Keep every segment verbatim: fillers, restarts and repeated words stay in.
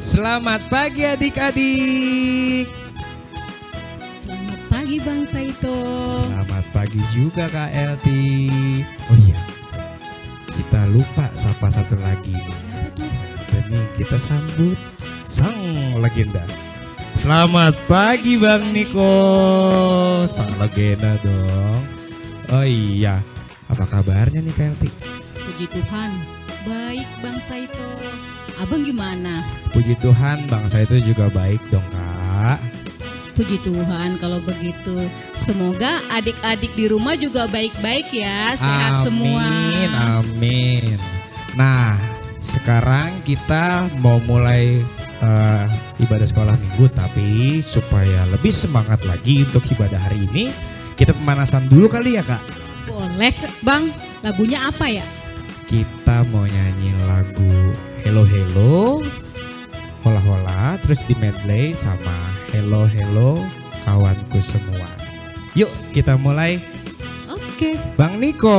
Selamat pagi adik-adik. Selamat pagi Bang Saito. Selamat pagi juga Kak Elti. Oh iya, kita lupa sapa satu lagi. Siapa tuh? Jadi kita sambut sang legenda. Selamat pagi Bang Niko. Sang legenda dong. Oh iya, apa kabarnya nih Kak Elti? Puji Tuhan, baik Bang Saito. Abang gimana? Puji Tuhan, bangsa itu juga baik dong Kak. Puji Tuhan kalau begitu. Semoga adik-adik di rumah juga baik-baik ya, sehat amin, semua. Amin, amin. Nah, sekarang kita mau mulai uh, ibadah sekolah minggu, tapi supaya lebih semangat lagi untuk ibadah hari ini, kita pemanasan dulu kali ya Kak? Boleh Bang, lagunya apa ya? Kita mau nyanyi lagu Hello Hello, Hola Hola, terus di medley sama Hello Hello kawanku semua. Yuk kita mulai. Oke. Bang Niko.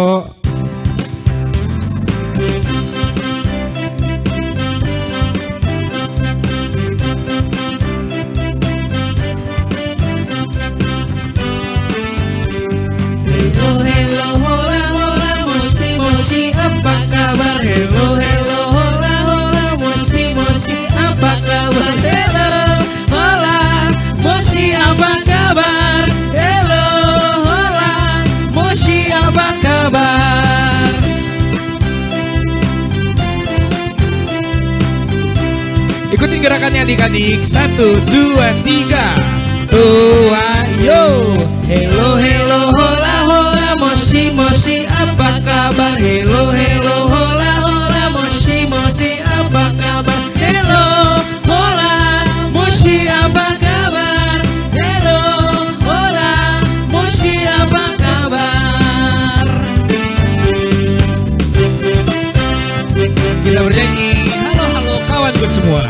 Hello hello hola hola moshi moshi apa kabar? Hello hello hola hola moshi moshi apa kabar? Hello hola moshi apa kabar? Hello hola moshi apa kabar? Ikuti gerakannya adik-adik. Satu, dua, tiga. Tua, yo. Hello hello hola hola moshi moshi apa kabar? Hello hello hola hola moshi moshi apa kabar? Hello hola moshi apa kabar? Hello hola moshi apa kabar? Kita bernyanyi. Halo halo kawanku semua.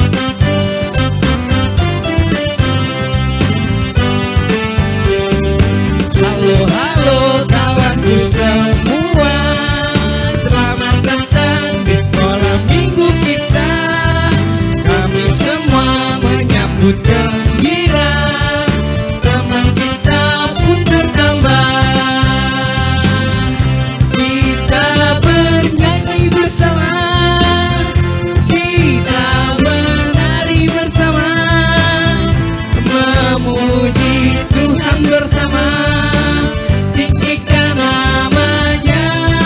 Halo halo kawanku semua, selamat datang di sekolah minggu kita. Kami semua menyambut gembira, teman kita pun bertambah. Kita bernyanyi bersama, kita menari bersama, memuji Tuhan bersama. Tinggikan namanya,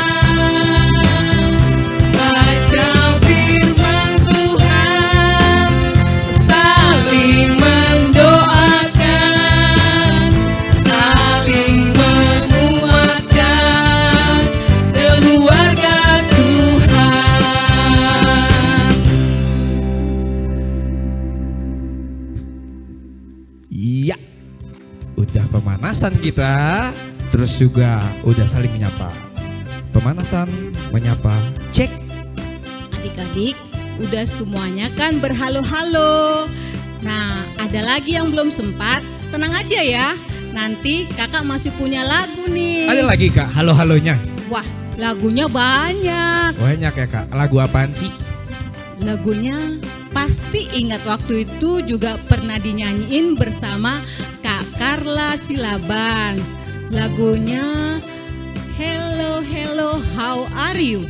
baca firman Tuhan, saling mendoakan, saling menguatkan keluarga Tuhan. Iya. Udah pemanasan kita. Terus juga udah saling menyapa. Pemanasan, menyapa, cek. Adik-adik, udah semuanya kan berhalo-halo. Nah, ada lagi yang belum sempat, tenang aja ya. Nanti kakak masih punya lagu nih. Ada lagi Kak, halo-halonya. Wah, lagunya banyak. Banyak ya Kak, lagu apaan sih? Lagunya pasti ingat waktu itu juga pernah dinyanyiin bersama Kak Carla Silaban. Lagunya Hello Hello How Are You?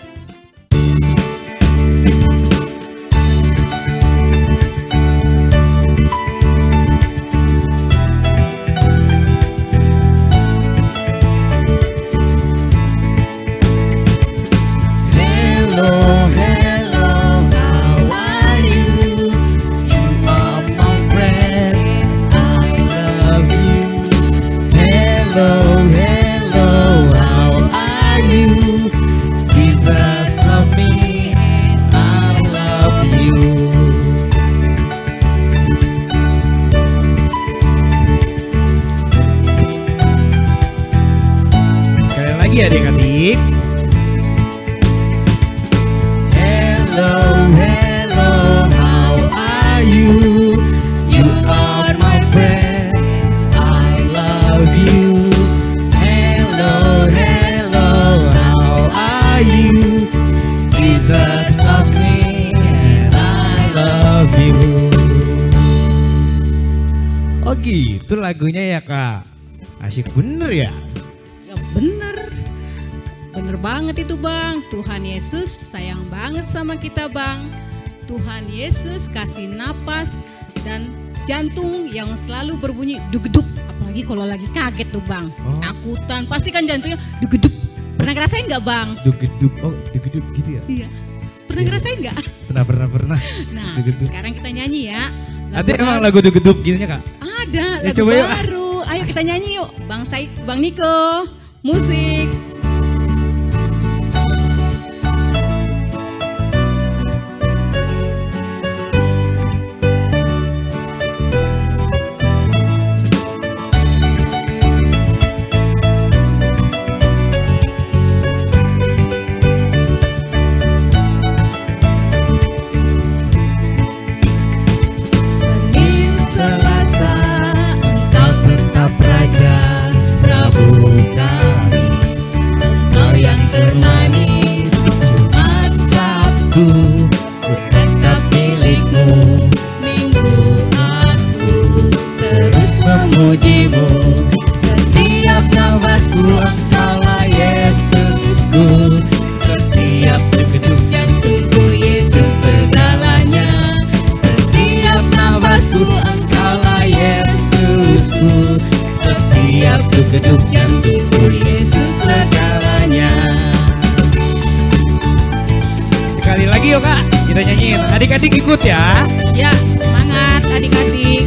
Hello hello how are you? You are my friend, I love you. Hello hello how are you? Jesus love me, I love you. Sekali lagi adik-adik. Hello, hello, how are you? You are my friend, I love you. Hello, hello, how are you? Jesus loves me and I Oh gitu lagunya ya Kak. Asik bener ya? Ya bener. Bener banget itu Bang. Tuhan Yesus sayang banget sama kita Bang. Tuhan Yesus kasih napas dan jantung yang selalu berbunyi dugedup. Apalagi kalau lagi kaget tuh Bang. Oh. Takutan. Pasti kan jantungnya dugedup. Pernah ngerasain gak Bang? Dugedup. Oh dugedup gitu ya? Iya. Pernah ngerasain gak? Pernah, pernah, pernah. Nah Dugedup. sekarang kita nyanyi ya. Ada emang lagu dugedup gini Kak? Ada Ya, lagu coba yuk. baru. Ayo kita nyanyi yuk. Bang Said, Bang Niko. Musik. Senin, Selasa, engkau tetap raja. Rabu, Kamis, engkau yang termanis. Jumat, Sabtu, ku tetap milikmu. Minggu, aku terus memujimu. Setiap nafasku, engkaulah Yesusku. Setiap degup jantungku, Yesus segalanya. Setiap nafasku, engkaulah Yesusku. Setiap degup jantungku, Yesus segalanya. Sekali lagi yuk Kak, kita nyanyiin. Adik-adik ikut ya. Ya, semangat adik-adik.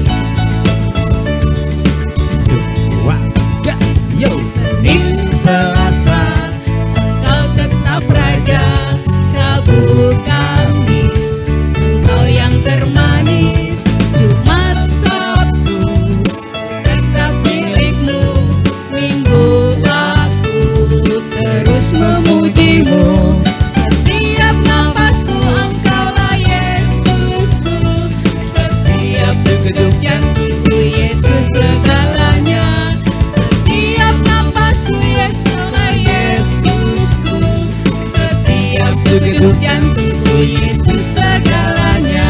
Dua, tiga, yo. Senin, Selasa, engkau tetap raja. Rabu, Kamis, engkau yang termanis. Jumat, Sabtu, tetap milikmu. Minggu, aku terus memujimu. Setiap nafasku, engkaulah Yesusku. Setiap degup jantungku, Yesus segalanya. Setiap nafasku, engkaulah Yesusku. Setiap degup jantungku, Yesus segalanya.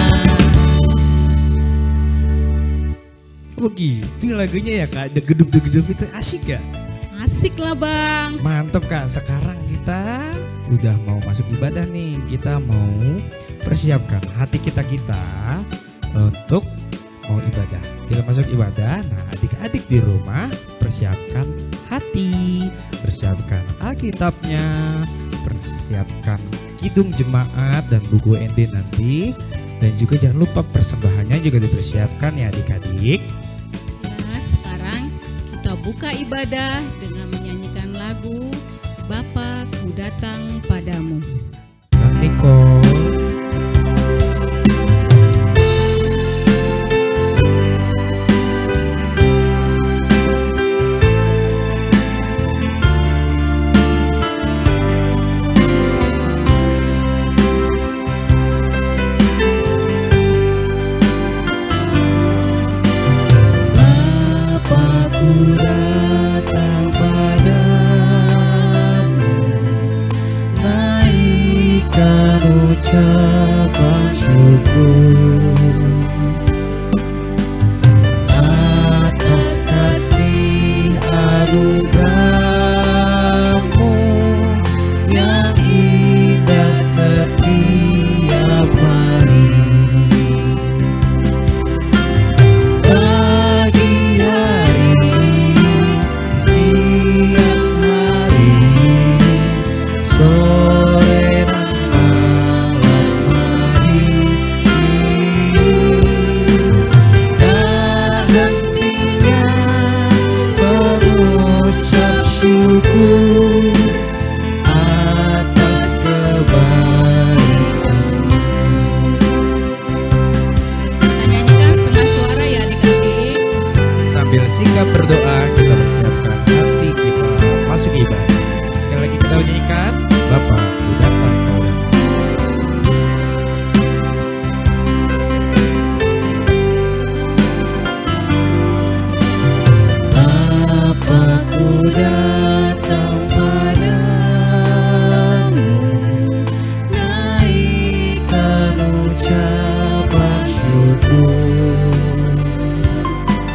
Begitu lagunya ya Kak, degedup-degedup itu asik ya? Asik lah Bang. Mantep Kak, sekarang kita udah mau masuk ibadah nih. Kita mau persiapkan hati kita-kita untuk mau ibadah. Kita masuk ibadah, nah adik-adik di rumah persiapkan hati, persiapkan Alkitabnya, persiapkan kidung jemaat dan buku N D nanti. Dan juga jangan lupa persembahannya juga dipersiapkan ya adik-adik. Ya, sekarang kita buka ibadah dengan menyanyikan lagu Bapa ku datang padamu. Bang Niko. Bapa ku datang padamu, naikkan ucapan syukur atas kasih anugerahmu yang indah setiap hari. Pagi hari, siang hari, sore dan malam hari, tak hentinya mengucap syukur atas kebaikan. Kita nyanyikan setengah suara ya adik-adik. Sambil singkat berdoa, kita persiapkan hati kita masuk ibadah. Sekali lagi kita nyanyikan Bapa ku datang padamu. Bapa ku datang padamu, naikkan ucapan syukur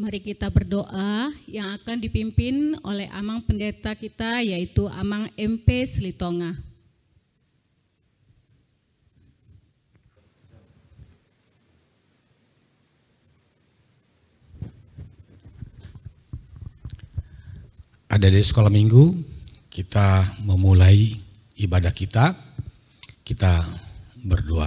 Mari kita berdoa yang akan dipimpin oleh Amang Pendeta kita, yaitu Amang M P Slitonga. Ada di sekolah minggu, kita memulai ibadah kita, kita berdoa.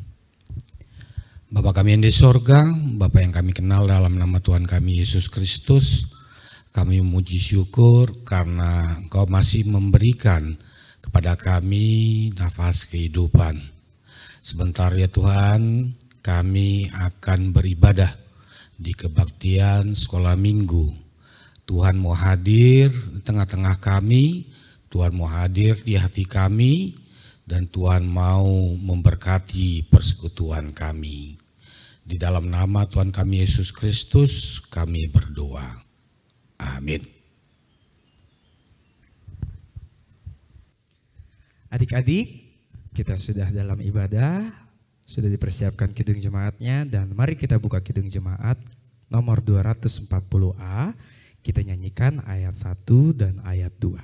Bapa kami yang di sorga, Bapa yang kami kenal dalam nama Tuhan kami Yesus Kristus, kami memuji syukur karena Engkau masih memberikan kepada kami nafas kehidupan. Sebentar ya Tuhan, kami akan beribadah di kebaktian sekolah minggu. Tuhan mau hadir di tengah-tengah kami, Tuhan mau hadir di hati kami, dan Tuhan mau memberkati persekutuan kami. Di dalam nama Tuhan kami Yesus Kristus kami berdoa. Amin. Adik-adik, kita sudah dalam ibadah, sudah dipersiapkan kidung jemaatnya, dan mari kita buka kidung jemaat nomor dua ratus empat puluh A. Kita nyanyikan ayat satu dan ayat dua.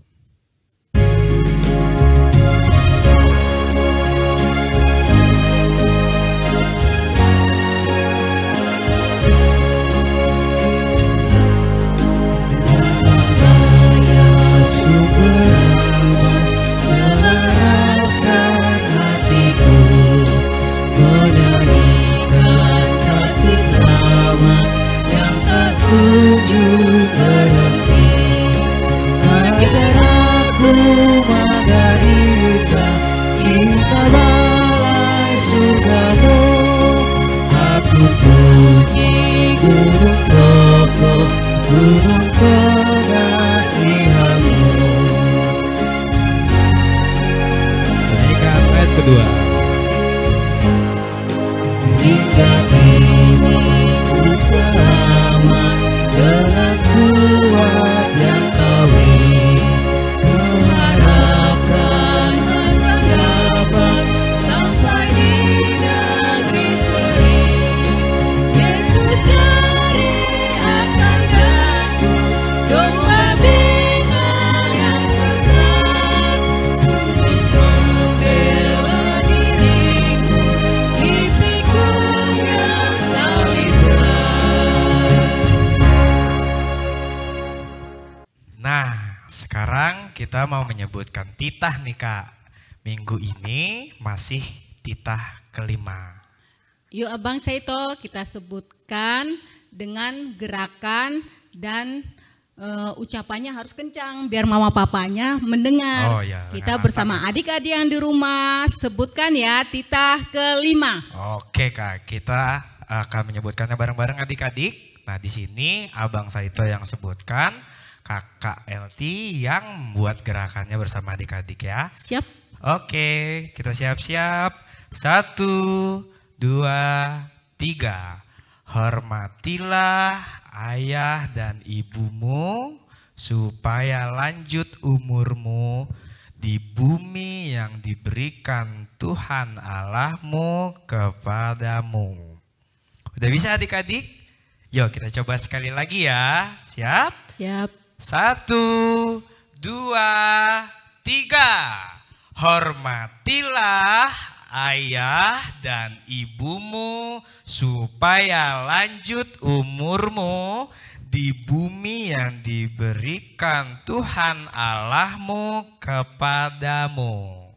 Selaraskan hatiku, menyanyikan kasih selamat yang tak kunjung berhenti. Ajar aku menghargai kita balai surgamu. Aku puji gunung kokoh, gunung pengasihanmu. Nyanyikan ayat kedua. Hingga kini ku selamat dengan kuat yang Kau beri. Kuharapkan akan dapat sampai di negeri seri. Yesus dari akan aku, domba bina yang sesat, untuk membela diriku di pikunya salib berat. Nah, sekarang kita mau menyebutkan titah nih Kak. Minggu ini masih titah kelima. Yuk Abang Saito, kita sebutkan dengan gerakan dan eh, ucapannya harus kencang biar mama papanya mendengar. Oh ya, Kita dengan bersama adik-adik yang di rumah sebutkan ya titah kelima. Oke Kak, kita akan menyebutkannya bareng-bareng adik-adik. Nah di sini Abang Saito yang sebutkan, Kakak L T yang buat gerakannya bersama adik-adik ya. Siap? Oke, kita siap-siap. Satu, dua, tiga. Hormatilah ayah dan ibumu supaya lanjut umurmu di bumi yang diberikan Tuhan Allahmu kepadamu. Udah bisa adik-adik? Yuk kita coba sekali lagi ya. Siap? Siap. Satu, dua, tiga. Hormatilah ayah dan ibumu supaya lanjut umurmu di bumi yang diberikan Tuhan Allahmu kepadamu.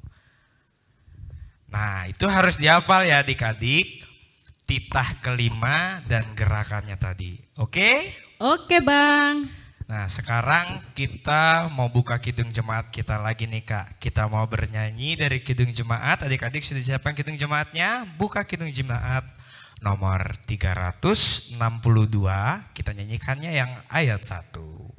Nah itu harus dihafal ya adik-adik, titah kelima dan gerakannya tadi. Oke? Oke Bang. Nah sekarang kita mau buka kidung jemaat kita lagi nih Kak. Kita mau bernyanyi dari kidung jemaat. Adik-adik sudah siapkan kidung jemaatnya. Buka kidung jemaat nomor tiga ratus enam puluh dua. Kita nyanyikannya yang ayat satu.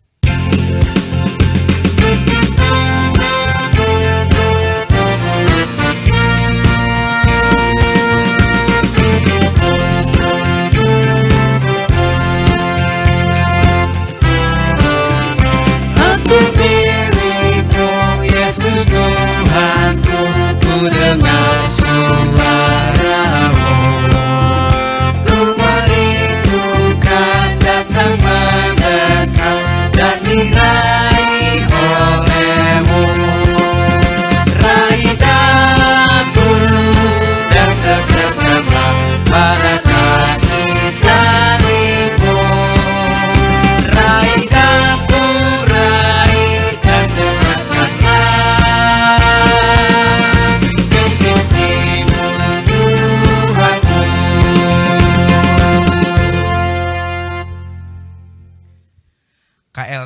Aku milikmu, Yesus Tuhanku, ku dengar suaramu, ku merindukan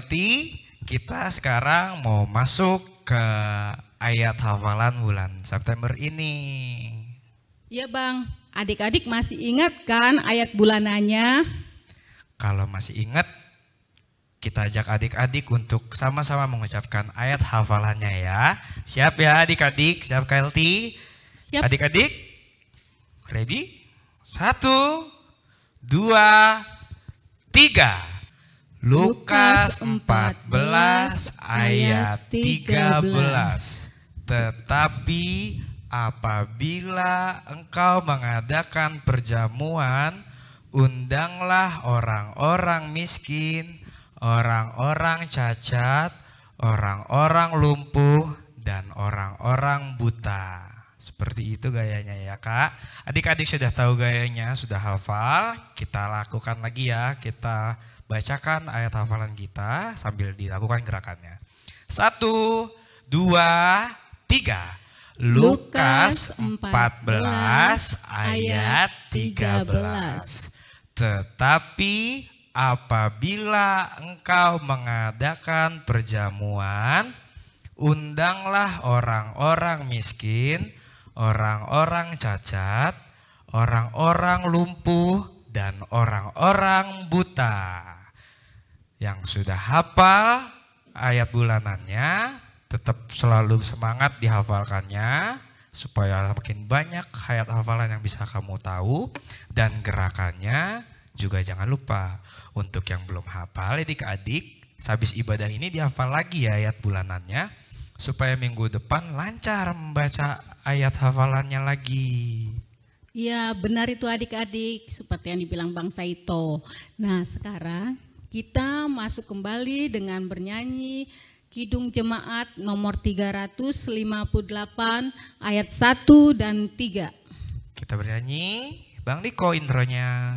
L T, kita sekarang mau masuk ke ayat hafalan bulan September ini. Iya Bang, adik-adik masih ingat kan ayat bulanannya? Kalau masih ingat, kita ajak adik-adik untuk sama-sama mengucapkan ayat hafalannya ya. Siap ya adik-adik, siap K L T? Siap. Adik-adik, ready? Satu, dua, tiga. Lukas empat belas ayat tiga belas. Tetapi apabila engkau mengadakan perjamuan, undanglah orang-orang miskin, orang-orang cacat, orang-orang lumpuh, dan orang-orang buta. Seperti itu gayanya ya Kak. Adik-adik sudah tahu gayanya, sudah hafal. Kita lakukan lagi ya, kita bacakan ayat hafalan kita sambil dilakukan gerakannya. Satu, dua, tiga. Lukas empat belas ayat tiga belas. Tetapi apabila engkau mengadakan perjamuan, undanglah orang-orang miskin, orang-orang cacat, orang-orang lumpuh, dan orang-orang buta. Yang sudah hafal ayat bulanannya, tetap selalu semangat dihafalkannya, supaya makin banyak ayat hafalan yang bisa kamu tahu. Dan gerakannya juga jangan lupa. Untuk yang belum hafal adik-adik, habis ibadah ini dihafal lagi ya ayat bulanannya, supaya minggu depan lancar membaca ayat hafalannya lagi. Iya benar itu adik-adik, seperti yang dibilang Bang Saito. Nah sekarang kita masuk kembali dengan bernyanyi Kidung Jemaat nomor tiga ratus lima puluh delapan ayat satu dan tiga. Kita bernyanyi, Bang Niko intronya.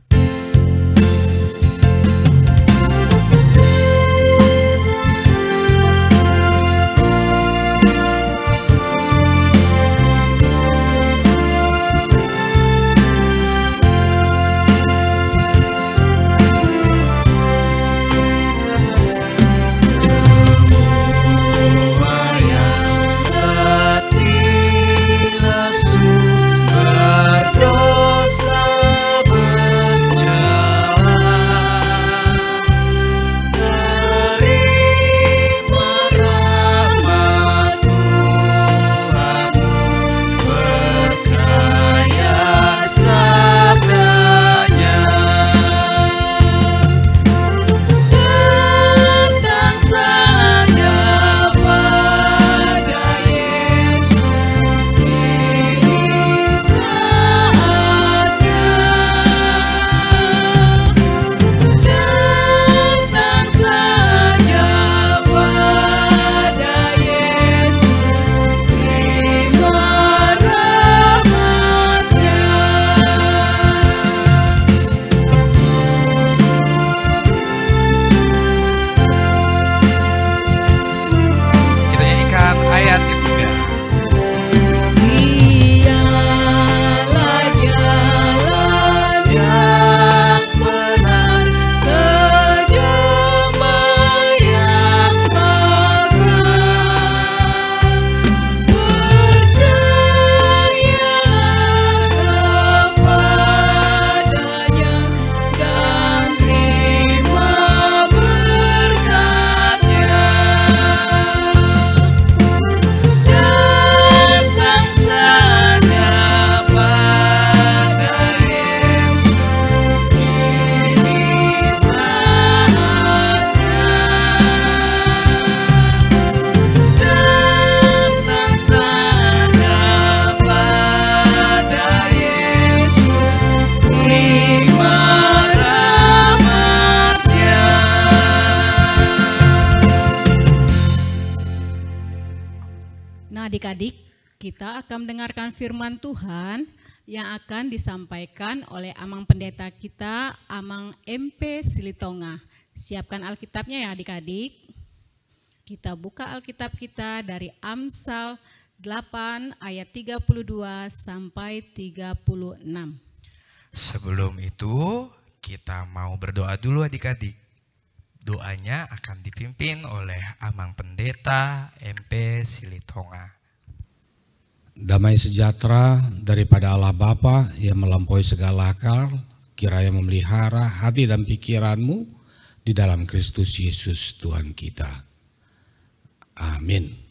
Adik-adik, kita akan mendengarkan firman Tuhan yang akan disampaikan oleh Amang Pendeta kita, Amang M P Silitonga. Siapkan Alkitabnya ya adik-adik. Kita buka Alkitab kita dari Amsal delapan ayat tiga puluh dua sampai tiga puluh enam. Sebelum itu kita mau berdoa dulu adik-adik. Doanya akan dipimpin oleh Amang Pendeta M P Silitonga. Damai sejahtera daripada Allah Bapa yang melampaui segala akal, kiranya memelihara hati dan pikiranmu di dalam Kristus Yesus Tuhan kita. Amin.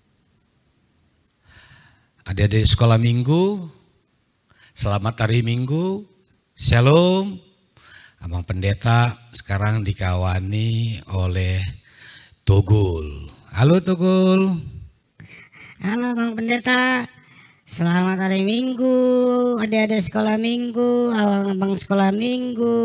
Adik-adik sekolah minggu, selamat hari Minggu, Shalom. Abang Pendeta sekarang dikawani oleh Togul. Halo Togul. Halo Bang Pendeta, selamat hari Minggu, adik-adik sekolah minggu, abang-abang sekolah minggu.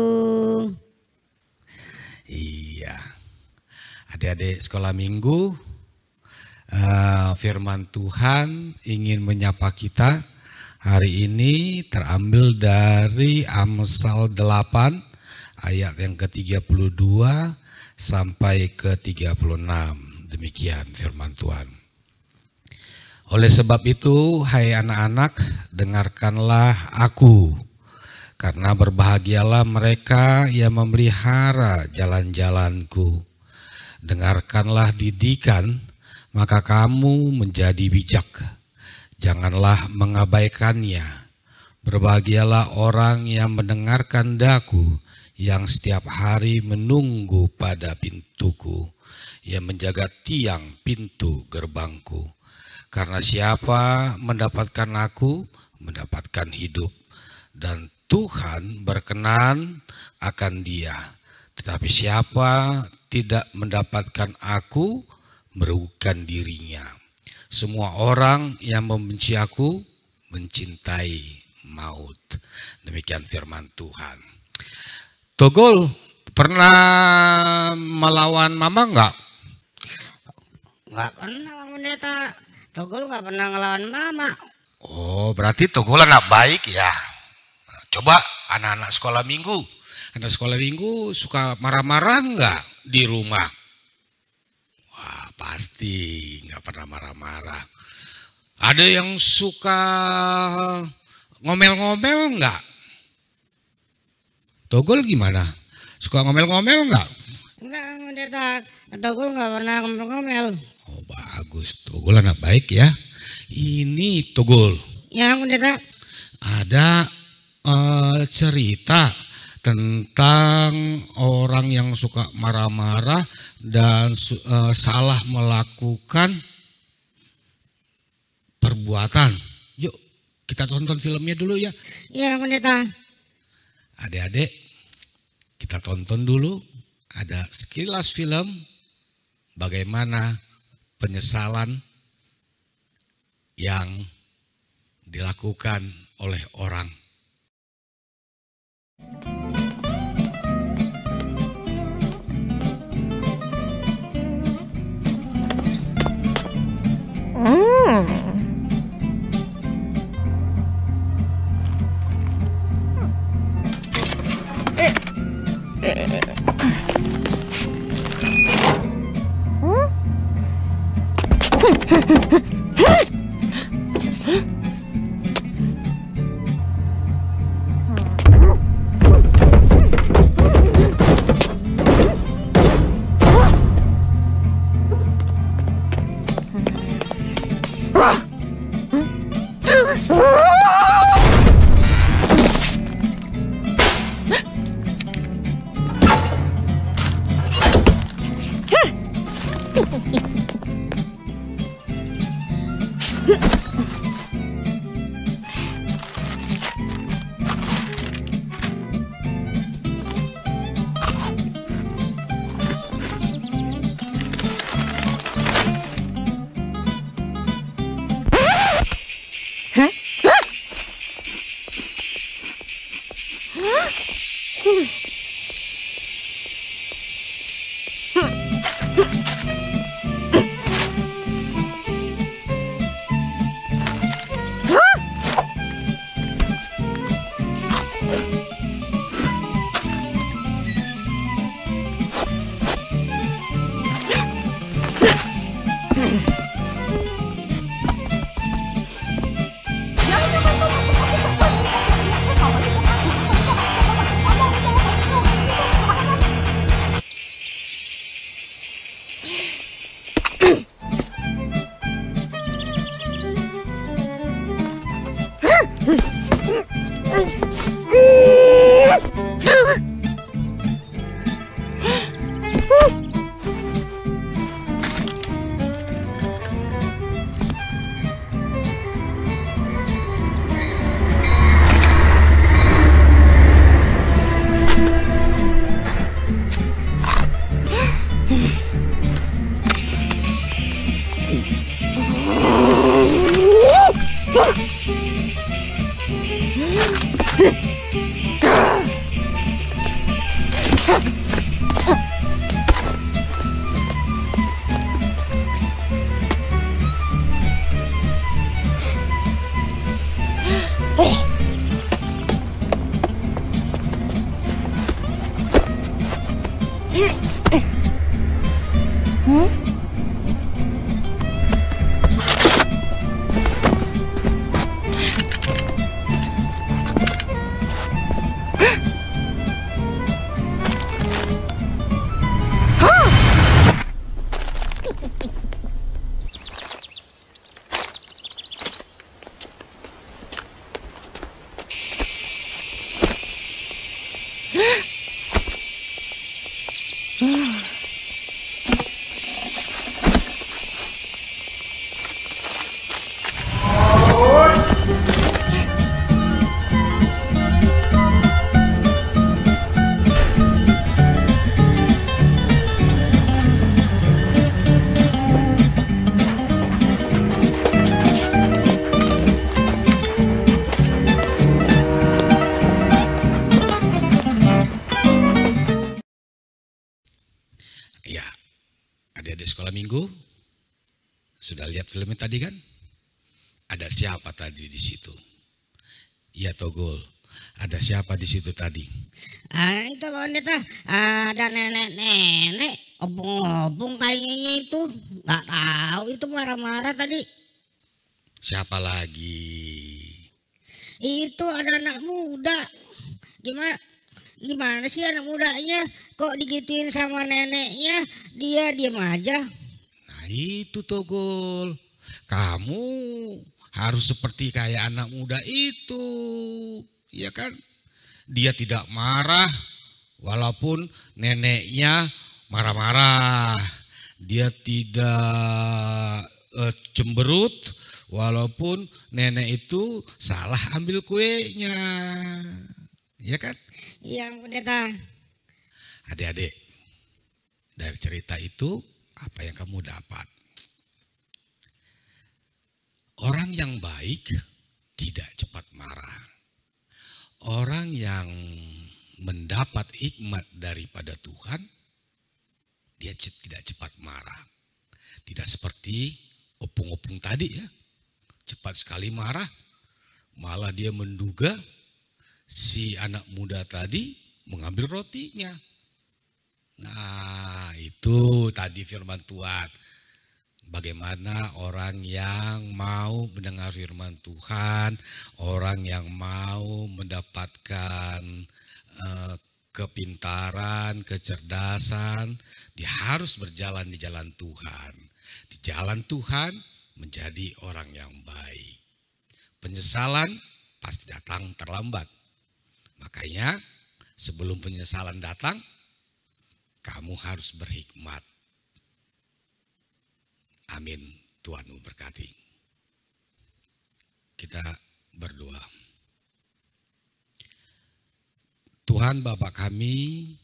Iya, adik-adik sekolah minggu, uh, firman Tuhan ingin menyapa kita hari ini terambil dari Amsal delapan ayat yang ke tiga puluh dua sampai ke tiga puluh enam. Demikian firman Tuhan. Oleh sebab itu, hai anak-anak, dengarkanlah aku, karena berbahagialah mereka yang memelihara jalan-jalanku. Dengarkanlah didikan, maka kamu menjadi bijak. Janganlah mengabaikannya. Berbahagialah orang yang mendengarkan daku, yang setiap hari menunggu pada pintuku, yang menjaga tiang pintu gerbangku. Karena siapa mendapatkan aku, mendapatkan hidup, dan Tuhan berkenan akan dia. Tetapi siapa tidak mendapatkan aku, merugikan dirinya. Semua orang yang membenci aku, mencintai maut. Demikian firman Tuhan. Togul, pernah melawan mama enggak? Enggak pernah Bang Pendeta, Togul enggak pernah ngelawan mama. Oh, berarti Togul anak baik ya. Coba anak-anak sekolah minggu, anak sekolah minggu suka marah-marah enggak di rumah? Wah, pasti enggak pernah marah-marah. Ada yang suka ngomel-ngomel enggak? Togul gimana? Suka ngomel-ngomel enggak? Enggak Bang Pendeta, Togul enggak pernah ngomel-ngomel. Oh bagus, Togul anak baik ya. Ini Togul. Ya Bang Pendeta. Ada uh, cerita tentang orang yang suka marah-marah dan uh, salah melakukan perbuatan. Yuk kita tonton filmnya dulu ya. Iya Bang Pendeta. Adik-adik, kita tonton dulu, ada sekilas film bagaimana penyesalan yang dilakukan oleh orang. Ya, adik-adik sekolah minggu sudah lihat filmnya tadi kan? Ada siapa tadi di situ? Iya Togol, ada siapa di situ tadi? Ah, itu loh Pendeta, ada nenek-nenek, obong-obong kayaknya itu. Nggak tahu itu marah-marah tadi. Siapa lagi? Itu ada anak muda. Gimana? Gimana sih anak mudanya? Kok digituin sama neneknya? Dia diam aja. Nah itu Togol, kamu harus seperti kayak anak muda itu, ya kan? Dia tidak marah walaupun neneknya marah-marah. Dia tidak eh, cemberut walaupun nenek itu salah ambil kuenya, ya kan? Iya Pendeta. Adik-adik, dari cerita itu apa yang kamu dapat? Orang yang baik tidak cepat marah. Orang yang mendapat hikmat daripada Tuhan, dia tidak cepat marah. Tidak seperti opung-opung tadi ya, cepat sekali marah, malah dia menduga si anak muda tadi mengambil rotinya. Nah itu tadi firman Tuhan. Bagaimana orang yang mau mendengar firman Tuhan, orang yang mau mendapatkan uh, kepintaran, kecerdasan, dia harus berjalan di jalan Tuhan. Di jalan Tuhan menjadi orang yang baik. Penyesalan pasti datang terlambat. Makanya sebelum penyesalan datang, kamu harus berhikmat. Amin. Tuhan memberkati. Kita berdoa. Tuhan Bapa kami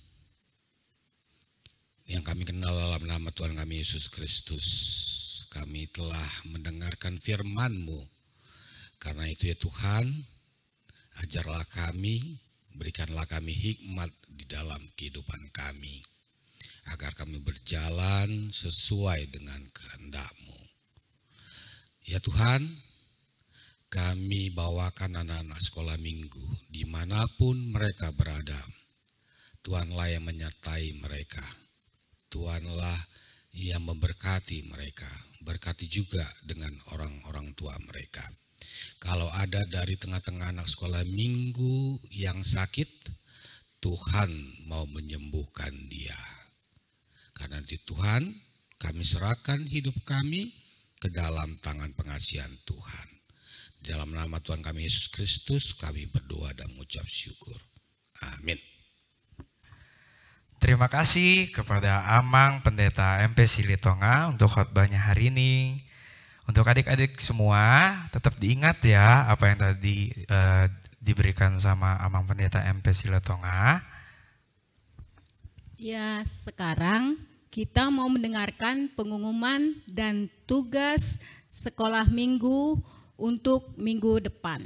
yang kami kenal dalam nama Tuhan kami Yesus Kristus, kami telah mendengarkan firman-Mu. Karena itu ya Tuhan, ajarlah kami, berikanlah kami hikmat di dalam kehidupan kami, agar kami berjalan sesuai dengan kehendak-Mu. Ya Tuhan, kami bawakan anak-anak sekolah minggu dimanapun mereka berada. Tuhanlah yang menyertai mereka. Tuhanlah yang memberkati mereka. Berkati juga dengan orang-orang tua mereka. Kalau ada dari tengah-tengah anak sekolah minggu yang sakit, Tuhan mau menyembuhkan dia. Karena itu Tuhan, kami serahkan hidup kami ke dalam tangan pengasihan Tuhan. Di dalam nama Tuhan kami Yesus Kristus, kami berdoa dan mengucap syukur. Amin. Terima kasih kepada Amang Pendeta M P Silitonga untuk khotbahnya hari ini. Untuk adik-adik semua, tetap diingat ya apa yang tadi eh, diberikan sama Amang Pendeta M P Silitonga. Ya, sekarang kita mau mendengarkan pengumuman dan tugas sekolah minggu untuk minggu depan.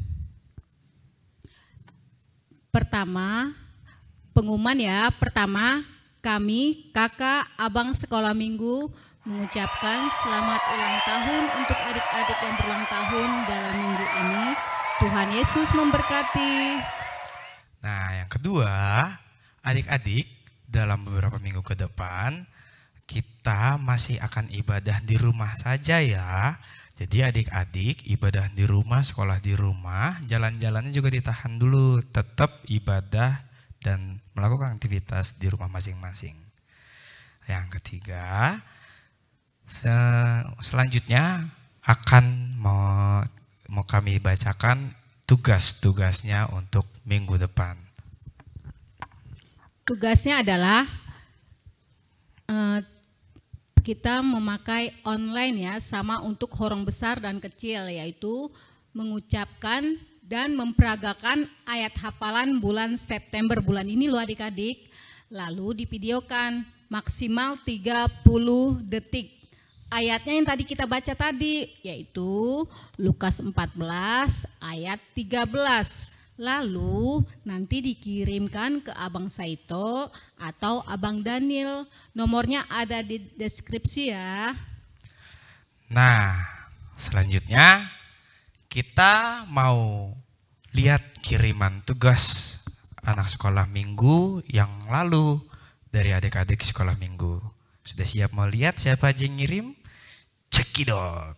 Pertama, pengumuman ya. Pertama, kami kakak abang sekolah minggu mengucapkan selamat ulang tahun untuk adik-adik yang berulang tahun dalam minggu ini. Tuhan Yesus memberkati. Nah, yang kedua, adik-adik, dalam beberapa minggu ke depan kita masih akan ibadah di rumah saja ya. Jadi adik-adik ibadah di rumah, sekolah di rumah, jalan-jalannya juga ditahan dulu. Tetap ibadah dan melakukan aktivitas di rumah masing-masing. Yang ketiga, selanjutnya akan mau, mau kami bacakan tugas-tugasnya untuk minggu depan. tugasnya adalah uh, kita memakai online ya, sama untuk horong besar dan kecil, yaitu mengucapkan dan memperagakan ayat hafalan bulan September bulan ini loh adik-adik. Lalu divideokan maksimal tiga puluh detik. Ayatnya yang tadi kita baca tadi, yaitu Lukas empat belas ayat tiga belas. Lalu nanti dikirimkan ke Abang Saito atau Abang Daniel. Nomornya ada di deskripsi ya. Nah, selanjutnya kita mau lihat kiriman tugas anak sekolah minggu yang lalu dari adik-adik sekolah minggu. Sudah siap mau lihat siapa aja yang ngirim? Cekidot.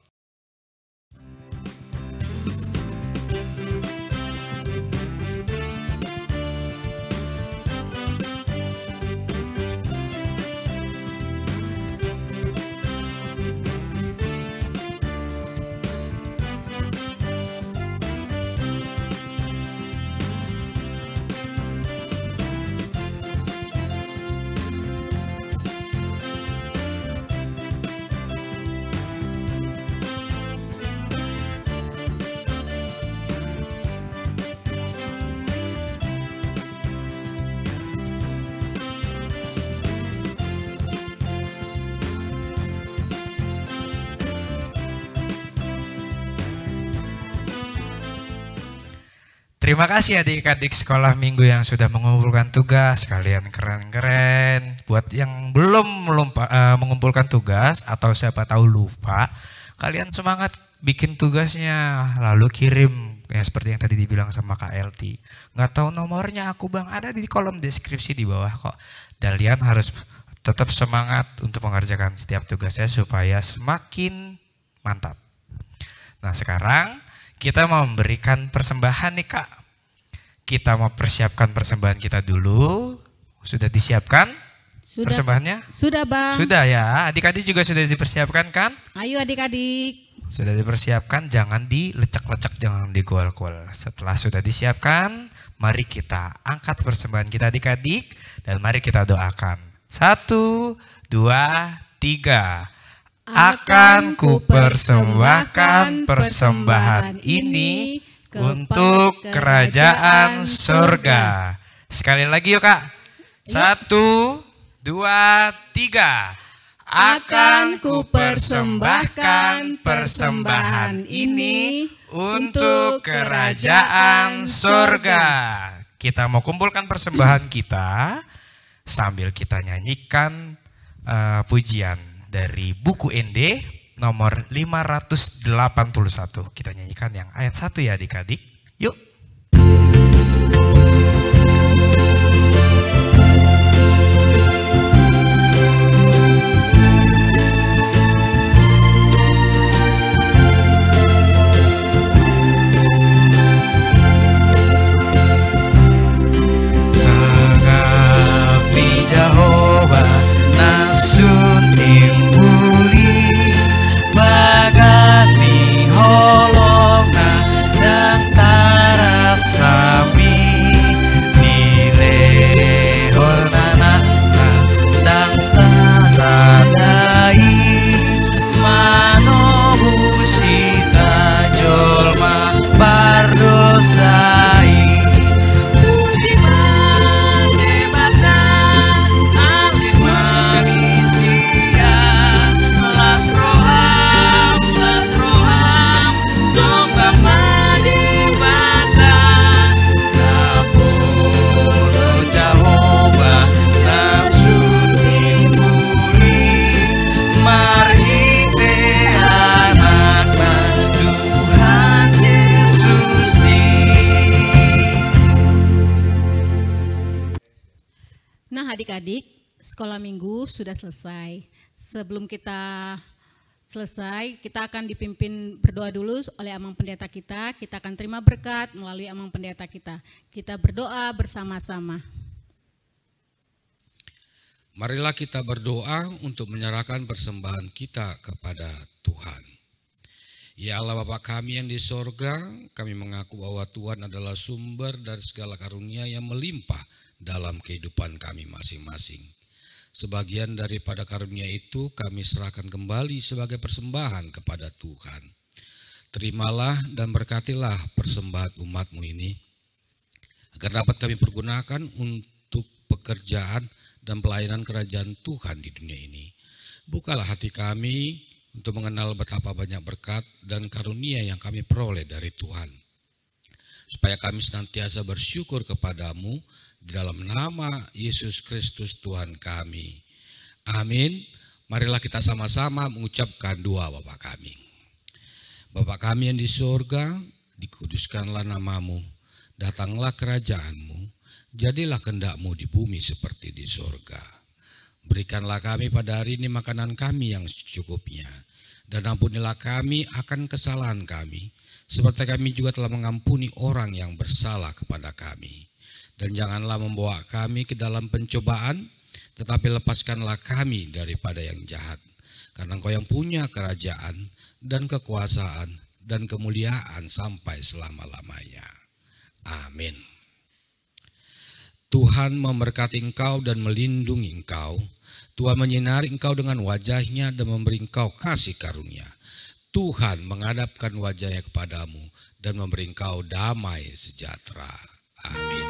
Terima kasih adik-adik sekolah minggu yang sudah mengumpulkan tugas. Kalian keren-keren. Buat yang belum melumpa, uh, mengumpulkan tugas atau siapa tahu lupa, kalian semangat bikin tugasnya. Lalu kirim, ya seperti yang tadi dibilang sama Kak Elti. Nggak tahu nomornya aku bang, ada di kolom deskripsi di bawah kok. Dan kalian harus tetap semangat untuk mengerjakan setiap tugasnya supaya semakin mantap. Nah sekarang kita mau memberikan persembahan nih Kak. Kita mau persiapkan persembahan kita dulu. Sudah disiapkan Sudah, persembahannya? Sudah Bang. Sudah ya, adik-adik juga sudah dipersiapkan kan? Ayo adik-adik. Sudah dipersiapkan, jangan dilecek-lecek, jangan digol-gol. Setelah sudah disiapkan, mari kita angkat persembahan kita adik-adik. Dan mari kita doakan. Satu, dua, tiga. Akan ku persembahkan persembahan ini untuk kerajaan surga. Sekali lagi yuk Kak. Satu, dua, tiga. Akan ku persembahkan persembahan ini untuk kerajaan surga. Kita mau kumpulkan persembahan kita sambil kita nyanyikan uh, pujian dari buku N D nomor lima ratus delapan puluh satu. Kita nyanyikan yang ayat satu ya adik-adik. Yuk. Sangapi Jehovah nasun timbuli bagati holongna dan tarasami dilehonana dan tazadai manobusita jolma bardosai puji mandebata alih magisia las roham las roham somba mandebata kapolo Jehovah nasun timbuli marhite anakna Tuhan Yesusi. Nah adik-adik, sekolah minggu sudah selesai. Sebelum kita selesai, kita akan dipimpin berdoa dulu oleh Amang Pendeta kita. Kita akan terima berkat melalui Amang Pendeta kita. Kita berdoa bersama-sama. Marilah kita berdoa untuk menyerahkan persembahan kita kepada Tuhan. Ya Allah Bapa kami yang di sorga, kami mengaku bahwa Tuhan adalah sumber dari segala karunia yang melimpah dalam kehidupan kami masing-masing. Sebagian daripada karunia itu kami serahkan kembali sebagai persembahan kepada Tuhan. Terimalah dan berkatilah persembahan umat-Mu ini, agar dapat kami pergunakan untuk pekerjaan dan pelayanan kerajaan Tuhan di dunia ini. Bukalah hati kami untuk mengenal betapa banyak berkat dan karunia yang kami peroleh dari Tuhan, supaya kami senantiasa bersyukur kepadamu di dalam nama Yesus Kristus Tuhan kami. Amin. Marilah kita sama-sama mengucapkan doa Bapa kami. Bapa kami yang di surga, dikuduskanlah namamu, datanglah kerajaanmu, jadilah kehendak-Mu di bumi seperti di surga. Berikanlah kami pada hari ini makanan kami yang secukupnya, dan ampunilah kami akan kesalahan kami, seperti kami juga telah mengampuni orang yang bersalah kepada kami. Dan janganlah membawa kami ke dalam pencobaan, tetapi lepaskanlah kami daripada yang jahat. Karena Engkau yang punya kerajaan dan kekuasaan dan kemuliaan sampai selama-lamanya. Amin. Tuhan memberkati engkau dan melindungi engkau. Tuhan menyinari engkau dengan wajah-Nya dan memberi engkau kasih karunia. Tuhan menghadapkan wajah-Nya kepadamu dan memberi engkau damai sejahtera. Amin.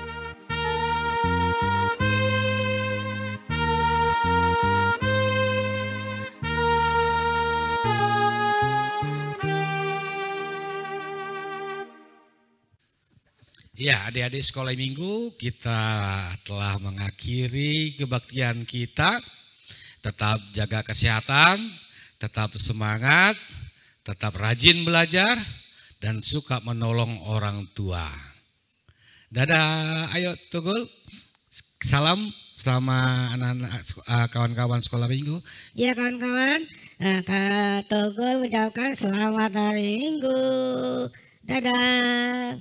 Ya, adik-adik sekolah minggu, kita telah mengakhiri kebaktian kita. Tetap jaga kesehatan, tetap semangat, tetap rajin belajar, dan suka menolong orang tua. Dadah, ayo Tugul, salam sama anak-anak kawan-kawan sekolah minggu. Ya kawan-kawan, nah, Kak Tugul mengucapkan selamat hari Minggu. Dadah.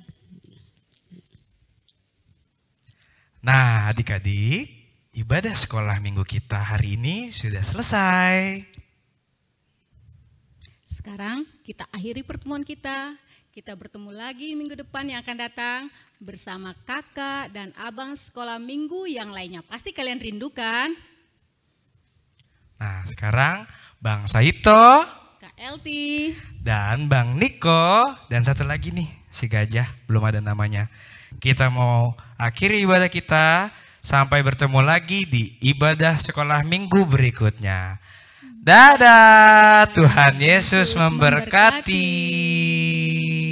Nah, adik-adik, ibadah sekolah minggu kita hari ini sudah selesai. Sekarang kita akhiri pertemuan kita. Kita bertemu lagi minggu depan yang akan datang bersama kakak dan abang sekolah minggu yang lainnya. Pasti kalian rindukan. Nah, sekarang Bang Saito, Kak Elti, dan Bang Niko, dan satu lagi nih, si gajah, belum ada namanya. Kita mau akhiri ibadah kita, sampai bertemu lagi di ibadah sekolah minggu berikutnya. Dadah, Tuhan Yesus memberkati.